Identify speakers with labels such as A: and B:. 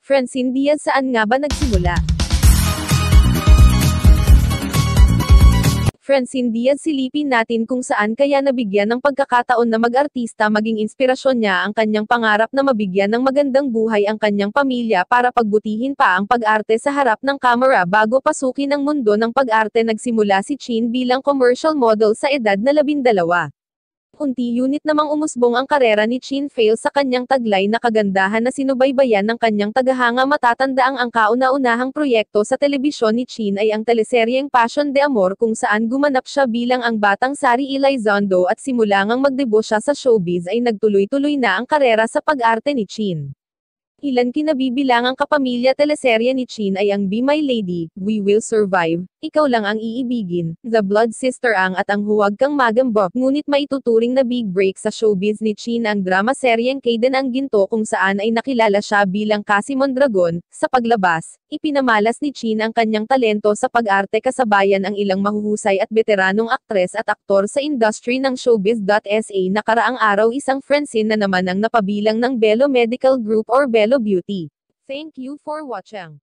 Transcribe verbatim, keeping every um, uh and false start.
A: Francine Diaz saan nga ba nagsimula? Francine Diaz silipin natin kung saan kaya nabigyan ng pagkakataon na mag-artista maging inspirasyon niya ang kanyang pangarap na mabigyan ng magandang buhay ang kanyang pamilya para pagbutihin pa ang pag-arte sa harap ng kamera bago pasukin ang mundo ng pag-arte. Nagsimula si Chin bilang commercial model sa edad na labindalawa. Unti-unit namang umusbong ang karera ni Chin Fail sa kanyang taglay na kagandahan na sinubaybayan ng kanyang tagahanga. Matatandaang ang kauna-unahang proyekto sa telebisyon ni Chin ay ang teleseryeng Passion de Amor kung saan gumanap siya bilang ang batang Sari Elizondo at simula ngang magdebut siya sa showbiz ay nagtuloy-tuloy na ang karera sa pag-arte ni Chin. Ilan kinabibilangang kapamilya teleserye ni Chin ay ang Be My Lady, We Will Survive, Ikaw Lang Ang Iibigin, The Blood Sister Ang at ang Huwag Kang Magambok. Ngunit maituturing na big break sa showbiz ni Chin ang drama seryeng Kayden Ang Ginto kung saan ay nakilala siya bilang Cassie Mondragon. Sa paglabas, ipinamalas ni Chin ang kanyang talento sa pag-arte kasabayan ang ilang mahuhusay at veteranong aktres at aktor sa industry ng showbiz. Sa nakaraang araw isang Francine na naman ang napabilang ng Belo Medical Group or Belo Beauty. Thank you for watching.